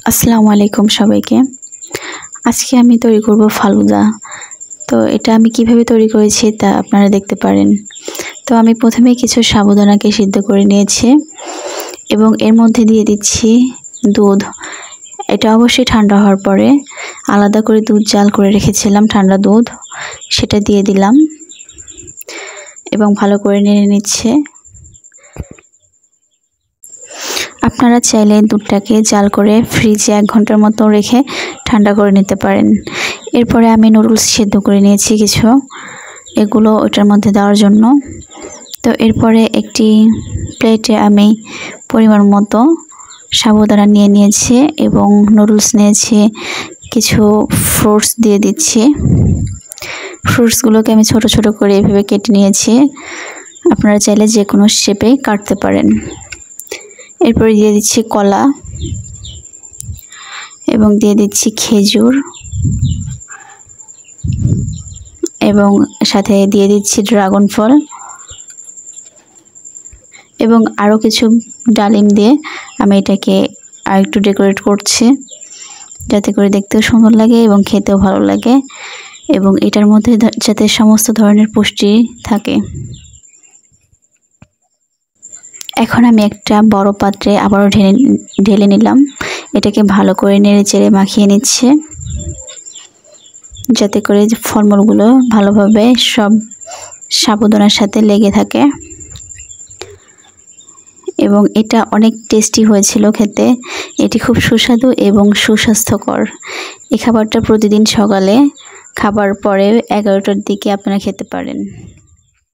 আসসালামু আলাইকুম সবাইকে। আজকে আমি তৈরি করব ফালুদা। তো এটা আমি কিভাবে তৈরি করেছি তা আপনারা দেখতে পারেন। তো আমি প্রথমে কিছু সাবুদানাকে সিদ্ধ করে নিয়েছি এবং এর মধ্যে দিয়ে দিচ্ছি দুধ। এটা অবশ্যই ঠান্ডা হওয়ার পরে আলাদা করে দুধ জাল করে রেখেছিলাম, ঠান্ডা দুধ, সেটা দিয়ে দিলাম এবং ভালো করে নেড়ে নিচ্ছে। আপনারা চাইলে দুধটাকে জাল করে ফ্রিজে 1 ঘন্টার মতো রেখে ঠান্ডা করে নিতে পারেন। এরপরে আমি নুডলস সিদ্ধ করে নিয়েছি কিছু, এগুলো ওটার মধ্যে দেওয়ার জন্য। তো এরপরে একটি প্লেটে আমি পরিমাণ মতো সাবুদানা নিয়ে নিয়েছি এবং নুডলস নিয়েছি, কিছু ফ্রুটস দিয়ে দিচ্ছি। ফ্রুটসগুলোকে আমি ছোট ছোট করে এভাবে কেটে নিয়েছি, আপনারা চাইলে যে কোনো শেপে কাটতে পারেন। এরপরে দিয়ে দিচ্ছি কলা এবং দিয়ে দিচ্ছি খেজুর এবং সাথে দিয়ে দিচ্ছি ড্রাগন ফল এবং আরও কিছু ডালিম দিয়ে আমি এটাকে আরেকটু ডেকোরেট করছি, যাতে করে দেখতেও সুন্দর লাগে এবং খেতেও ভালো লাগে এবং এটার মধ্যে যাতে সমস্ত ধরনের পুষ্টি থাকে। এখন আমি একটা বড় পাত্রে আবারও ঢেলে নিলাম, এটাকে ভালো করে নেড়ে চেড়ে মাখিয়ে নিচ্ছে, যাতে করে ফলমূলগুলো ভালোভাবে সব সাবুদানার সাথে লেগে থাকে। এবং এটা অনেক টেস্টি হয়েছিল খেতে, এটি খুব সুস্বাদু এবং সুস্বাস্থ্যকর। এই খাবারটা প্রতিদিন সকালে খাবার পরে 11টার দিকে আপনারা খেতে পারেন।